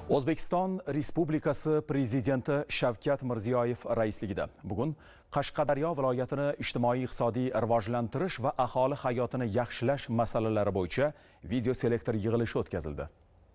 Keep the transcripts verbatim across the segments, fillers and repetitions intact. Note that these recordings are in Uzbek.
O'zbekiston Respublikasi Prezidenti Shavkat Mirziyoyev raisligida bugun Qashqadaryo viloyatini ijtimoiy-iqtisodiy rivojlantirish va aholi hayotini yaxshilash masalalari bo'yicha video selektor yig'ilishi o'tkazildi.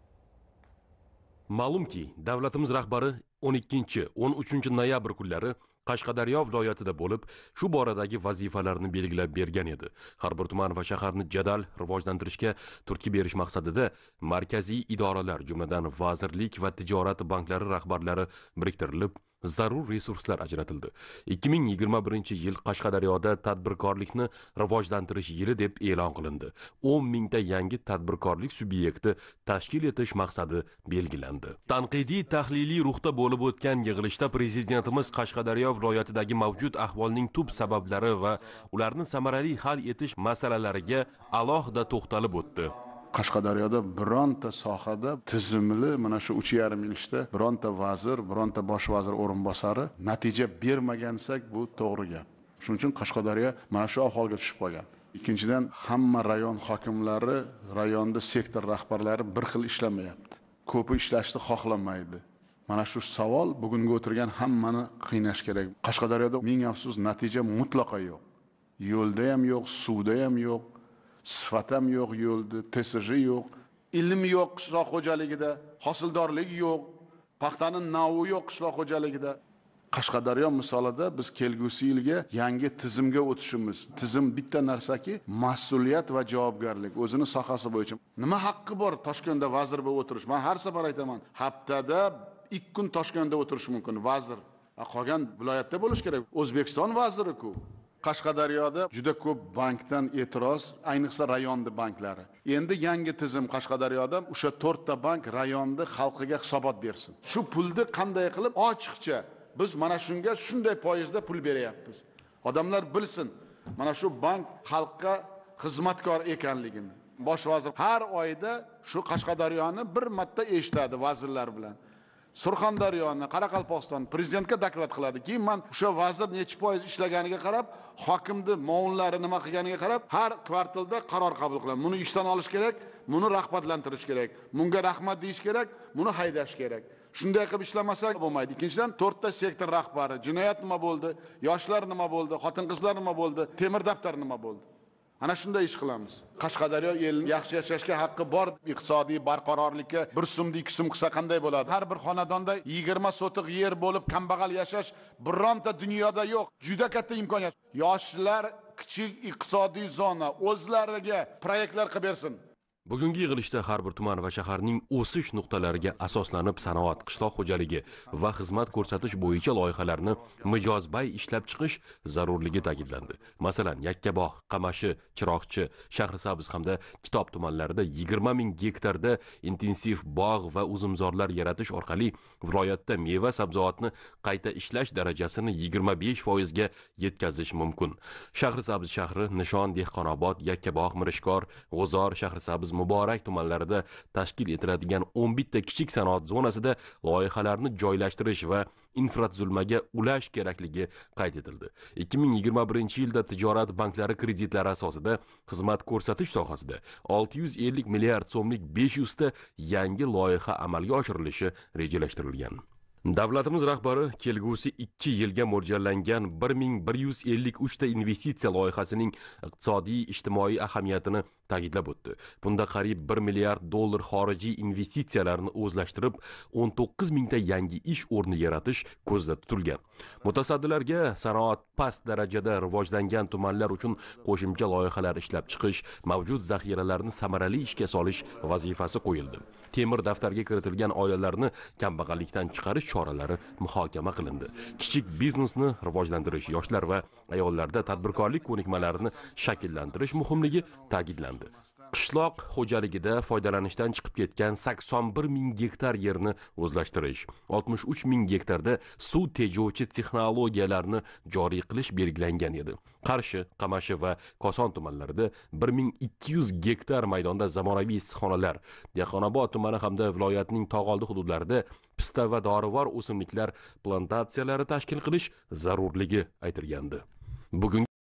Ma'lumki, davlatimiz rahbari o'n ikkinchi o'n uchinchi noyabr kunlari Qashqadaryo viloyatida bo'lib, shu boradagi vazifalarni belgilab bergan edi. Har bir tuman va shaharni jadal rivojlantirishga turtki berish maqsadida markaziy idoralar, jumladan vazirlik va tijorat banklari rahbarlari biriktirilib, zarur resurslar ajratildi. ikki ming yigirma birinchi yil Qashqadaryoda tadbirkorlikni rivojlantirish yili deb e'lon qilindi. o'n mingta yangi tadbirkorlik subyekti tashkil etish maqsadi belgilandi. Tanqidiy tahliliy ruhda bo'lib o'tgan yig'ilishda prezidentimiz Qashqadaryo viloyatidagi mavjud ahvolning tub sabablari va ularni samarali hal etish masalalariga alohida to'xtalib o'tdi. Qashqadaryoda bironta sohada tizimli mana shu uch yarim yil ishda bironta vazir, bironta bosh vazir o'rinbosari natija bermagansak bu to'g'ri gap. Shuning uchun Qashqadaryo mana shu ahvolga tushib qolgan. Ikkinchidan, hamma rayon hokimlari, rayonda sektor rahbarlari bir xil ishlamayapti. Ko'pi ishlashni xohlamaydi. Mana shu savol bugungi o'tirgan hammani qiynash kerak. Qashqadaryoda ming afsus natija mutlaqo yo'q. Yo'lda ham yo'q, suvda ham yo'q. Sifat ham yo'q yo'lda, T S J yo'q, ilm yo'q qishloq xo'jaligida, hosildorlik yo'q, paxtaning navi yo'q qishloq xo'jaligida. Qashqadaryo misolida biz kelgusi yilga yangi tizimga o'tishimiz. Tizim bitta narsaki, mas'uliyat va javobgarlik o'zini sohasi bo'yicha. Nima haqqi bor Toshkentda vazir bo'lib o'tirish? Men har safar aytaman, haftada ikki kun Toshkentda o'tirish mumkin vazir. Qolgan viloyatda bo'lish kerak. O'zbekiston vaziri-ku. Qashqadaryoda juda ko'p bankdan e'tiroz, ayniqsa rayonda banklari. Endi yangi tizim Qashqadaryoda o'sha to'rtta bank rayonda xalqiga hisobot bersin. Shu pulni qanday qilib ochiqcha biz mana shunga shunday foizda pul beryapmiz. Odamlar bilsin, mana shu bank xalqqa xizmatkor ekanligini. Bosh vazir har oyda shu Qashqadaryoni bir marta eshitadi vazirlar bilan. Surxondaryoni, Qoraqalpog'iston prezidentga doklad qiladi. Keyin men o'sha vazir necha foiz ishlaganiga qarab, hokimni muonlari nima qilganiga qarab, har kvartalda qaror qabul qilaman. Buni ishdan olish kerak, buni rag'batlantirish kerak, bunga rahmat deyish kerak, buni haydash kerak. Shunday qilib ishlamasak bo'lmaydi. Ikkinchidan, to'rtta sektor rahbari, jinoyat nima bo'ldi, yoshlar nima bo'ldi, xotin-qizlar nima bo'ldi, temir daftar nima bo'ldi? Ana shunday ish qilamiz. Qashqadaryo elning yaxshi yashashga haqqi bor, iqtisodiy barqarorlikka bir so'mda ikki so'm qilsa qanday bo'ladi? Har bir xonadonda yigirma sotiq yer bo'lib kambag'al yashash bironta dunyoda yo'q. Juda katta imkoniyat. Yoshlar kichik iqtisodiy zona o'zlariga proyektlar qilib bersin. Bugungi yig'ilishda har bir tuman va shaharning o'sish nuqtalariga asoslanib sanoat, qishloq xo'jaligi va xizmat ko'rsatish bo'yicha loyihalarni mijozbay ishlab chiqish zarurligi ta'kidlandi. Masalan, Yakkabog', Qamashi, Chiroqchi, Shahrisabz hamda Kitob tumanlarida yigirma ming gektarda intensiv bog' va uzumzorlar yaratish orqali viloyatda meva sabzavotni qayta ishlash darajasini yigirma besh foizga yetkazish mumkin. Shahrisabz shahri, Nishon, Dehqonobod, Yakkabog', Mirishkor, G'uzor, Shahrisabz Muborak tumanlarida tashkil etiladigan o'n bitta kichik sanoat zonasida loyihalarni joylashtirish va infratuzilmaga ulash kerakligi qayd etildi. ikki ming yigirma birinchi yilda tijorat banklari kreditlari asosida xizmat ko'rsatish sohasida olti yuz ellik milliard so'mlik besh yuz ta yangi loyiha amalga oshirilishi rejalashtirilgan. Davlatimiz rahbari kelgusi ikki yilga mo'ljallangan bir ming bir yuz ellik uch ta investitsiya loyihasining iqtisodiy ijtimoiy ahamiyatini ta'kidlab o'tdi. Bunda qariyb bir milliard dollar xorijiy investitsiyalarni o'zlashtirib, o'n to'qqiz mingta yangi ish o'rni yaratish ko'zda tutilgan. Mutasaddilarga sanoat past darajada rivojlangan tumanlar uchun qo'shimcha loyihalar ishlab chiqish, mavjud zaxiralarni samarali ishga solish vazifasi qo'yildi. Temir daftarga kiritilgan oilalarni kambag'allikdan chiqarish choralari muhokama qilindi. Kichik biznesni rivojlantirish, yoshlar va ayollarda tadbirkorlik ko'nikmalarini shakllantirish muhimligi ta'kidlandi. Qishloq xo'jaligida foydalanishdan chiqib ketgan sakson bir ming gektar yerni o'zlashtirish, oltmish uch ming gektarda suv tejovchi texnologiyalarni joriy qilish belgilangan edi. Qarshi, Qamashi va Koson tumanlarida bir ming ikki yuz gektar maydonda zamonaviy issiqxonalar, Dehqonobod tumani hamda viloyatning tog'oldi hududlarida pista va dorivor o'simliklar plantatsiyalari tashkil qilish zarurligi aytilgandi. Bugun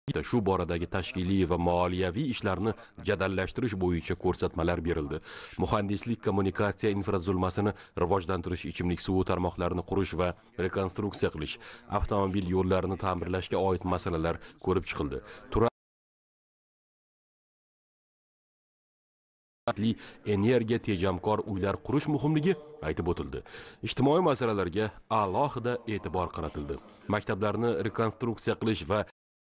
Shu boradagi tashkiliy va moliyaviy ishlarni jadallashtirish bo'yicha ko'rsatmalar berildi. Muhandislik kommunikatsiya infratuzilmasini rivojlantirish, ichimlik suvi tarmoqlarini qurish va rekonstruksiya qilish, avtomobil yo'llarini ta'mirlashga oid masalalar ko'rib chiqildi. Energiya tejamkor uylar qurish muhimligi aytib o'tildi. Ijtimoiy masalalarga alohida e'tibor qaratildi. Maktablarni rekonstruksiya qilish va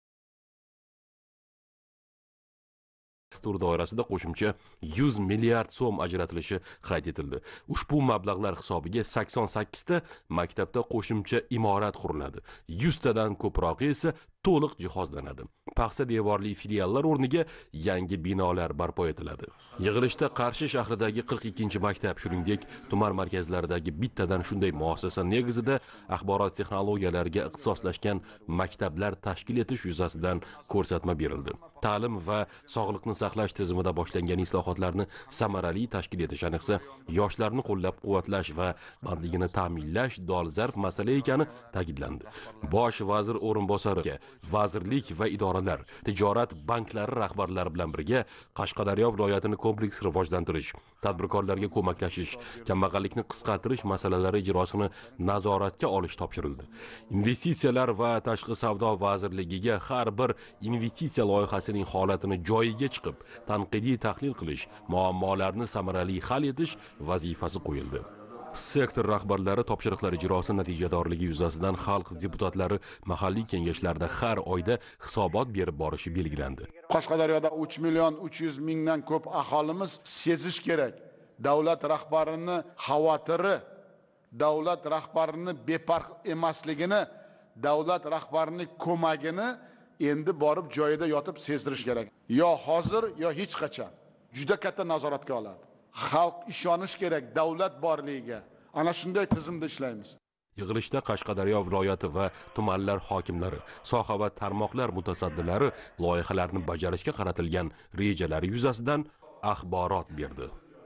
dastur doirasida qo'shimcha yuz milliard so'm ajratilishi qayd etildi. Ushbu mablag'lar hisobiga sakson sakkiz ta maktabda qo'shimcha imorat quriladi. yuz tadan ko'prog'i esa to'liq jihozlanadi. Paxsa devorli filiallar o'rniga yangi binolar barpo etiladi. Yig'ilishda Qarshi shahridagi qirq ikkinchi maktab, shuningdek, tuman markazlaridagi bittadan shunday muassasa negizida axborot texnologiyalariga ixtisoslashgan maktablar tashkil etish yuzasidan ko'rsatma berildi. Ta'lim va sog'liqni saqlash tizimida boshlangan islohotlarni samarali tashkil etish, ayniqsa yoshlarni qo'llab-quvvatlash va bandligini ta'minlash dolzarb masala ekani ta'kidlandi. Bosh vazir o'rinbosariga vazirlik va idoralar, tijorat banklari rahbarlari bilan birga Qashqadaryo viloyatini kompleks rivojlantirish, tadbirkorlarga ko'maklashish, kambag'allikni qisqartirish masalalari ijrosini nazoratga olish topshirildi. Investitsiyalar va tashqi savdo vazirligiga har bir investitsiya loyihasining holatini joyiga chiqib, tanqidiy tahlil qilish, muammolarni samarali hal etish vazifasi qo'yildi. Sektor rahbarlari topshiriqlar ijrosi natijadorligi yuzasidan xalq deputatlari mahalliy kengashlarda har oyda hisobot berib borishi belgilandi. Qashqadaryoda uch million uch yuz mingdan ko'p aholimiz sezish kerak. Davlat rahbarini xavotiri, davlat rahbarini befarq emasligini, davlat rahbarining ko'magini endi borib joyida yotib sezdirish kerak. Yo hozir, yo hech qachon. Juda katta nazoratga oladi. Xalq ishonish kerak davlat borligiga. Ana shunday tizimda ishlaymiz. Yig'ilishda Qashqadaryo viloyati va tumanlar hokimlari, soha va tarmoqlar mutasaddilari loyihalarni bajarishga qaratilgan rejalari yuzasidan axborot berdi.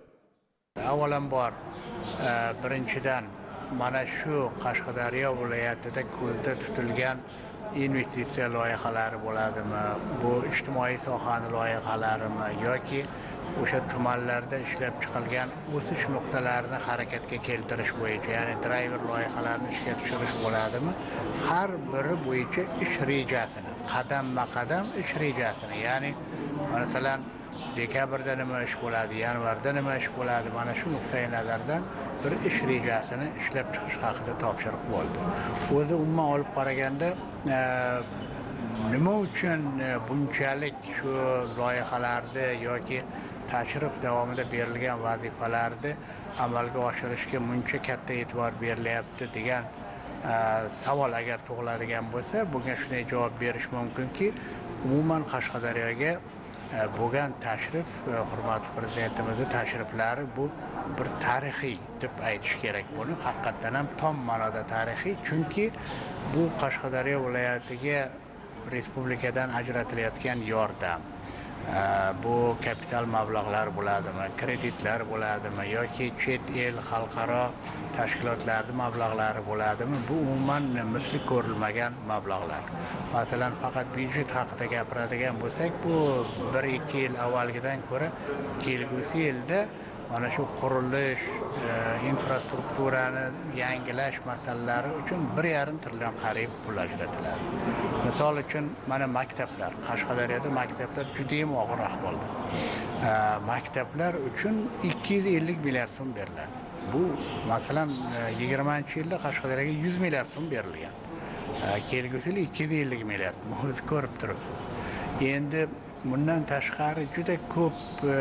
Avvalambor birinchidan mana shu Qashqadaryo viloyatida ko'zda tutilgan investitsiya loyihalari bo'ladimi, bu ijtimoiy sohaning loyihalarimi yoki o'sha tumanlarda ishlab chiqilgan o'sish nuqtalarini harakatga keltirish bo'yicha, ya'ni driver loyihalarini ishga tushirish bo'ladimi, har biri bo'yicha ish rejasini, qadamma-qadam ish rejasini, ya'ni masalan dekabrda nima ish bo'ladi, yanvarda nima ish bo'ladi, mana shu nuqtai nazardan bir ish rejasini ishlab chiqish haqida topshiriq bo'ldi. O'zi umuman olib qaraganda nima uchun bunchalik shu loyihalarda yoki tashrif davomida berilgan vazifalarni amalga oshirishga buncha katta e'tibor berilyapti degan savol agar tug'iladigan bo'lsa, bunga shunday javob berish mumkinki, umuman Qashqadaryoga bo'lgan tashrif, hurmatli prezidentimizning tashriflari bu bir tarixiy deb aytish kerak. Buni haqiqatan ham tom ma'noda tarixiy, chunki bu Qashqadaryo viloyatiga respublikadan ajratilayotgan yordam, bu kapital mablag'lar bo'ladimi, kreditlar bo'ladimi yoki chet el xalqaro tashkilotlarning mablag'lari bo'ladimi, bu umuman misli ko'rilmagan mablag'lar. Masalan, faqat byudjet haqida gapiradigan bo'lsak, bu bir ikki yil avvalgidan ko'ra kelgusi yilda mana shu qurilish, infrastrukturani yangilash masalalari uchun bir yarim trillion qariyb pul ajratiladi. Misol uchun mana maktablar, Qashqadaryoda maktablar juda ham og'ir ahvolda. Maktablar uchun ikki yuz ellik milliard so'm beriladi. Bu masalan yigirmanchi yilda Qashqadaryoga yuz milliard so'm berilgan. Kelgusi yil ikki yuz ellik milliard. Siz ko'rib turibsiz. Endi bundan tashqari juda ko'p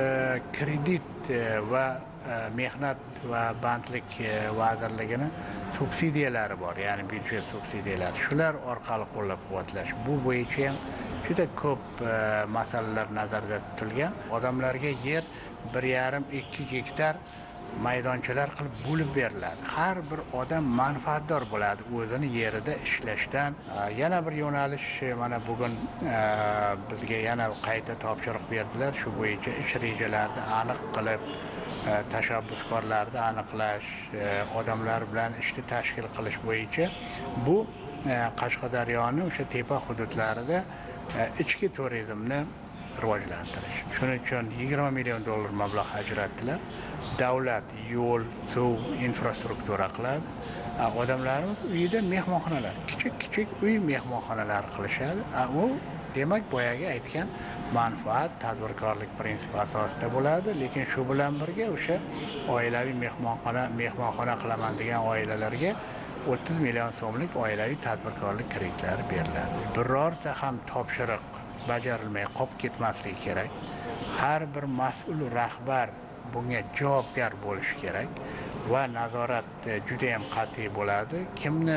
kredit va mehnat va bandlik vazirligini subsidiyalari bor, ya'ni byudjet subsidiyalari. Shular orqali qo'llab-quvvatlash. Bu bo'yicha ham juda ko'p masalalar nazarda tutilgan. Odamlarga yer bir yarim ikki gektar maydonchalar qilib bo'lib beriladi. Har bir odam manfaatdor bo'ladi o'zini yerida ishlashdan. Yana bir yo'nalish mana bugun bizga yana qayta topshiriq berdilar. Shu bo'yicha ish rejalarini aniq qilib, tashabbuskorlarni aniqlash, odamlar bilan ishni tashkil qilish bo'yicha bu Qashqadaryoning o'sha tepa hududlarida ichki turizmni rivojlantirish. Shuning uchun yigirma million dollar mablag' ajratdilar. Davlat yo'l, suv, infrastruktura qiladi. Odamlarimiz uyida mehmonxonalar, kichik-kichik uy mehmonxonalar qilishadi. U demak boyaga aytgan manfaat tadbirkorlik prinsipi asosida bo'ladi, lekin shu bilan birga o'sha oilaviy mehmonxona mehmonxona qilaman degan oilalarga o'ttiz million so'mlik oilaviy tadbirkorlik kreditlari beriladi. Birorta ham topshiriq bajarilmay qolib ketmasligi kerak. Har bir mas'ul rahbar bunga javobgar bo'lishi kerak va nazorat juda ham qat'iy bo'ladi. Kimni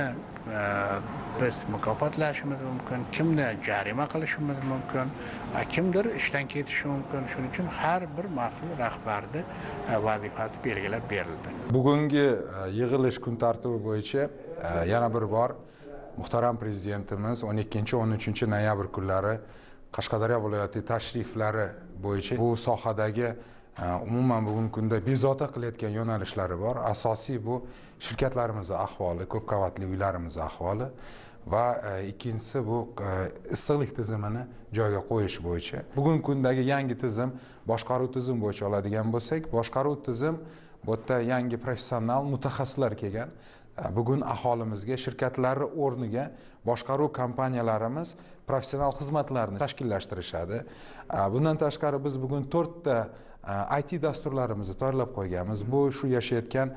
biz mukofotlashimiz mumkin, kimni jarima qilishimiz mumkin, kimdir ishdan ketishi mumkin. Shuning uchun har bir mas'ul rahbarni vazifasi belgilab berildi. Bugungi yig'ilish kun tartibi bo'yicha yana bir bor muhtaram prezidentimiz o'n ikkinchi o'n uchinchi noyabr kunlari Qashqadaryo viloyati tashriflari bo'yicha bu sohadagi umuman bugungi kunda bezovta qilayotgan yo'nalishlari bor. Asosiy bu shirkatlarimizning ahvoli, ko'p qavatli uylarimiz ahvoli va ikkinchisi bu issiqlik tizimini joyiga qo'yish bo'yicha. Bugungi kundagi yangi tizim boshqaruv tizim bo'yicha oladigan bo'lsak, boshqaruv tizim bu yerda yangi professional mutaxassislar kelgan. Bugun aholimizga shirkatlari o'rniga boshqaruv kompaniyalarimiz professional xizmatlarni tashkillashtirishadi. Bundan tashqari biz bugun to'rtta I T dasturlarimizni tayyorlab qo'yganmiz. Bu shu yashayotgan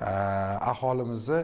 aholimizni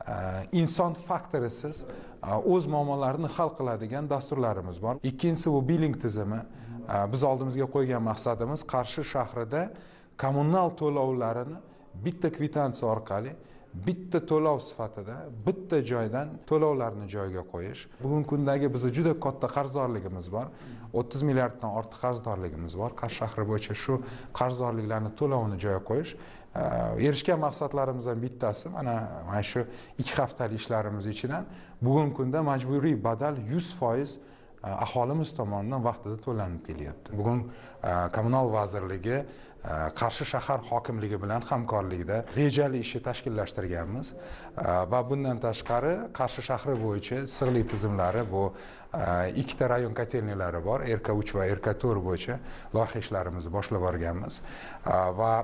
inson faktorisiz o'z muammolarini hal qiladigan dasturlarimiz bor. Ikkinchisi bu billing tizimi. Biz oldimizga qo'ygan maqsadimiz Qarshi shahrida kommunal to'lovlarini bitta kvitansiya orqali bitta to'lov sifatida bitta joydan to'lovlarni joyiga qo'yish. Bugungi kundagi bizda juda katta qarzdorligimiz bor. o'ttiz milliarddan ortiq qarzdorligimiz bor. Qarshi shahri bo'yicha shu qarzdorliklarni to'lovini joyiga qo'yish erishgan maqsadlarimizdan bittasi mana mana shu ikki haftalik ishlarimiz ichidan bugungi kunda majburiy badal yuz foiz aholimiz tomonidan vaqtida to'lanib kelyapti. Bugun kommunal vazirligi Qarshi shahar hokimligi bilan hamkorlikda rejali ishni tashkillashtirganmiz va bundan tashqari Qarshi shahri bo'yicha issiqlik tizimlari bu ikkita rayon kotelnilari bor, R K uch va R K to'rt bo'yicha loyiha ishlarimizni boshlab borganmiz va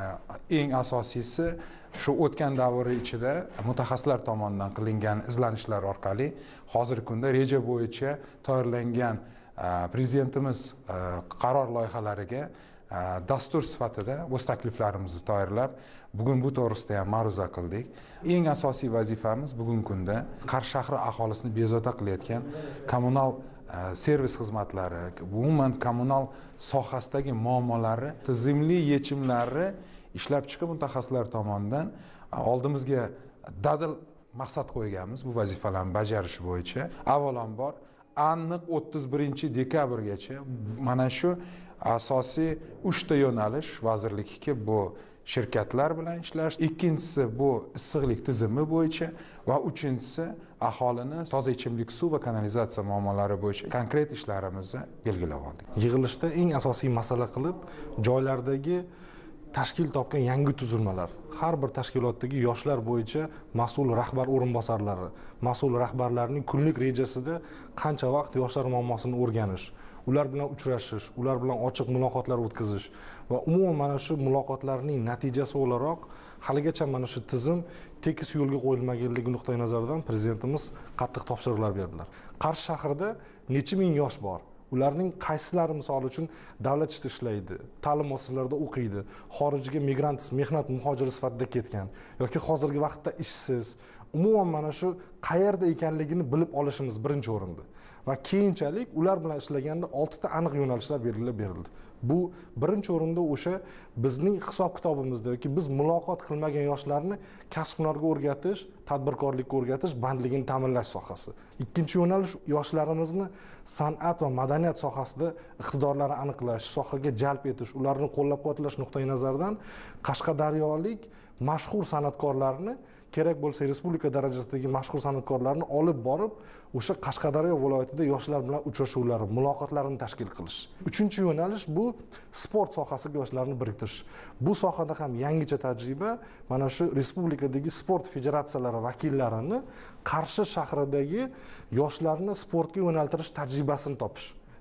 eng asosiysi shu o'tgan davr ichida mutaxassislar tomonidan qilingan izlanishlar orqali hozirgi kunda reja bo'yicha tayyorlangan prezidentimiz qaror loyihalariga dastur sifatida o'z takliflarimizni tayyorlab, bugun bu to'g'risida ham ma'ruza qildik. Eng asosiy vazifamiz bugungi kunda Qarshi shahri aholisini bezovta qilayotgan kommunal servis xizmatlari, umuman kommunal sohasidagi muammolari, tizimli yechimlari ishlab chiqib mutaxassislar tomonidan oldimizga dadil maqsad qo'yganmiz bu vazifalarni bajarish bo'yicha. Avvalambor aniq o'ttiz birinchi dekabrgacha mana shu asosiy uchta yo'nalish vazirlikka bu shirkatlar bilan ishlash, ikkinchisi bu issiqlik tizimi bo'yicha va uchinchisi aholini toza ichimlik suv va kanalizatsiya muammolari bo'yicha konkret ishlarimizni belgilab oldik. Yig'ilishda eng asosiy masala qilib joylardagi tashkil topgan yangi tuzilmalar, har bir tashkilotdagi yoshlar bo'yicha mas'ul rahbar o'rinbosarlari, mas'ul rahbarlarning kunlik rejasida qancha vaqt yoshlar muammosini o'rganish, ular bilan uchrashish, ular bilan ochiq muloqotlar o'tkazish va umuman mana shu muloqotlarning natijasi o'laroq haligacha mana shu tizim tekis yo'lga qo'yilmaganligi nuqtai nazaridan prezidentimiz qattiq topshiriqlar berdilar. Qarshi shahrida necha ming yosh bor? Ularning qaysilari misol uchun davlat ishida ishlaydi, ta'lim muassasalarida o'qiydi, xorijga migrant, mehnat muhojiri sifatida ketgan yoki hozirgi vaqtda ishsiz, umuman mana shu qayerda ekanligini bilib olishimiz birinchi o'rinda. Va keyinchalik ular bilan ishlaganda oltita aniq yo'nalishlar belgilab berildi. Bu birinchi o'rinda o'sha bizning hisob kitobimizda yoki biz muloqot qilmagan yoshlarni kasb-hunarga o'rgatish, tadbirkorlikka o'rgatish bandligini ta'minlash sohasi. Ikkinchi yo'nalish yoshlarimizni san'at va madaniyat sohasida iqtidorlarini aniqlash, sohaga jalb etish, ularni qo'llab-quvvatlash nuqtai nazaridan qashqadaryolik mashhur san'atkorlarni kerak bo'lsa respublika darajasidagi mashhur san'atkorlarni olib borib o'sha Qashqadaryo viloyatida yoshlar bilan uchrashuvlar, muloqotlarni tashkil qilish. Uchinchi yo'nalish bu sport sohasiga yoshlarni biriktirish. Bu sohada ham yangicha tajriba mana shu respublikadagi sport federatsiyalari vakillarini Qarshi shahridagi yoshlarni sportga yo'naltirish tajribasini topish.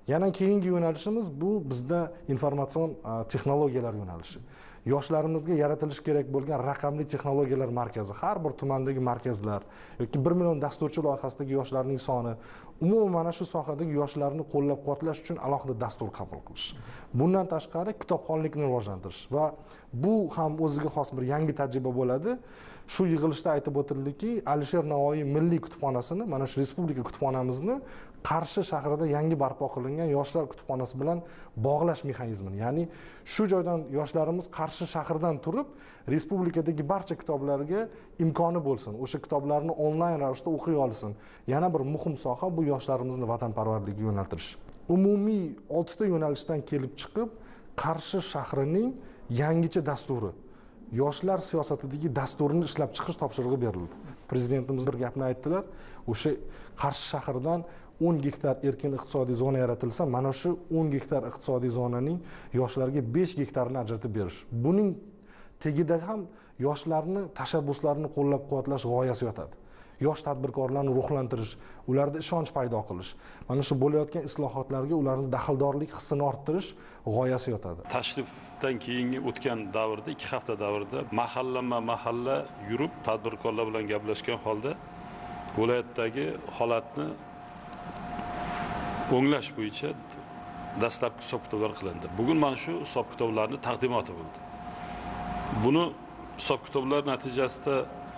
Yana keyingi yo'nalishimiz bu bizda informatsion texnologiyalar yo'nalishi. Yoshlarimizga yaratilishi kerak bo'lgan raqamli texnologiyalar markazi, har bir tumandagi markazlar yoki bir million dasturchi loyihasidagi yoshlarning soni, umuman mana shu sohadagi yoshlarni qo'llab-quvvatlash uchun alohida dastur qabul qilish. Bundan tashqari kitobxonlikni rivojlantirish va bu ham o'ziga xos bir yangi tajriba bo'ladi. Shu yig'ilishda aytib o'tildiki, Alisher Navoiy milliy kutubxonasini, mana shu respublika kutubxonamizni Qarshi shahrida yangi barpo qilingan yoshlar kutubxonasi bilan bog'lash mexanizmini, ya'ni shu joydan yoshlarimiz Qarshi shahridan turib, respublikadagi barcha kitoblarga imkoni bo'lsin, o'sha kitoblarni onlayn ravishda o'qiy olsin. Yana bir muhim soha bu yoshlarimizni vatanparvarligiga yo'naltirish. Umumiy oltita yo'nalishdan kelib chiqib, Qarshi shahrining yangicha dasturi, yoshlar siyosatidagi dasturini ishlab chiqish topshirig'i berildi. Prezidentimiz bir gapni aytdilar. O'sha Qarshi shahridan o'n gektar erkin iqtisodiy zona yaratilsa, mana shu o'n gektar iqtisodiy zonaning yoshlarga besh gektarini ajratib berish. Buning tegida ham yoshlarni tashabbuslarini qo'llab-quvvatlash g'oyasi yotadi. Yosh tadbirkorlarni ruhlantirish, ularda ishonch paydo qilish, mana shu bo'layotgan islohotlarga ularning daxldorlik hissini orttirish g'oyasi yotadi. Tashrifdan keyingi o'tgan davrda, ikki hafta davrida mahallama-mahalla yurib, tadbirkorlar bilan gaplashgan holda viloyatdagi holatni o'nglash bo'yicha dastlabki hisob-kitoblar qilindi. Bugun mana shu hisob-kitoblarning taqdimoti bo'ldi. Buni hisob-kitoblar natijasida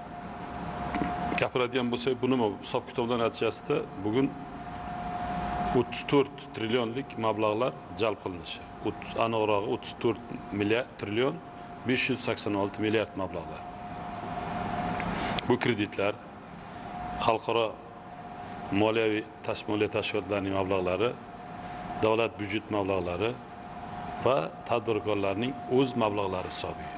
gapiradigan bo'lsak, bu nima? Hisob-kitoblar natijasida bugun o'ttiz to'rt trillionlik mablag'lar jalb qilinishi. Aniqrog'i o'ttiz to'rt milliard trillion besh yuz sakson olti milliard mablag'lar. Bu kreditlar, xalqaro moliyaviy moliya tashkilotlarining mablag'lari, davlat byudjet mablag'lari va tadbirkorlarning o'z mablag'lari hisobiga.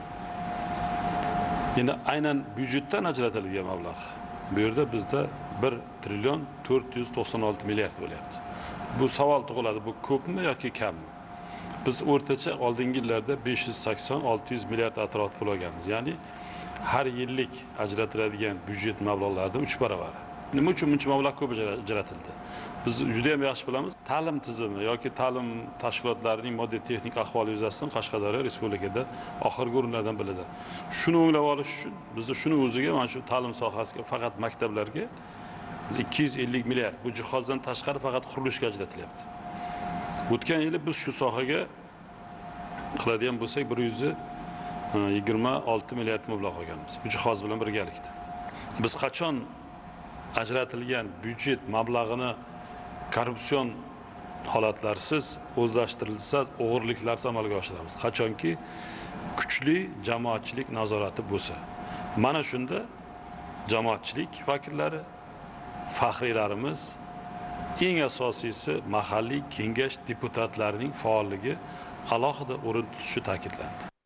Endi aynan byudjetdan ajratilgan mablag' bu yerda bizda bir trillion to'rt yuz to'qson olti milliard bo'lyapti. Bu savol tug'iladi, bu ko'pmi yoki kammi? Biz o'rtacha oldingi yillarda besh yuz sakson olti yuz milliard atrofida pul olganmiz. Ya'ni har yillik ajratiladigan byudjet mablag'laridan uch baravar. Nima uchun buncha mablag' ko'p ajratildi? Biz juda ham yaxshi bilamiz. Ta'lim tizimi yoki ta'lim tashkilotlarining moddiy texnik ahvoli yuzasidan Qashqadaryo respublikada oxirgi o'rinlardan birida. Shuni o'nglab olish uchun bizda shuni o'ziga, mana shu ta'lim sohasiga, faqat maktablarga ikki yuz ellik milliard, bu jihozdan tashqari faqat qurilishga ajratilyapti. O'tgan yili biz shu sohaga qiladigan bo'lsak bir yuz yigirma olti milliard mablag' olganmiz. Bu jihoz bilan birgalikda. Biz qachon ajratilgan byudjet mablag'ini korrupsion holatlarsiz, o'zlashtirilsa, o'g'irliklarsiz amalga oshiramiz. Qachonki kuchli jamoatchilik nazorati bo'lsa. Mana shunda jamoatchilik vakillari, faxriylarimiz, eng asosiysi mahalliy kengash deputatlarining faolligi alohida o'rin tutishi ta'kidlandi.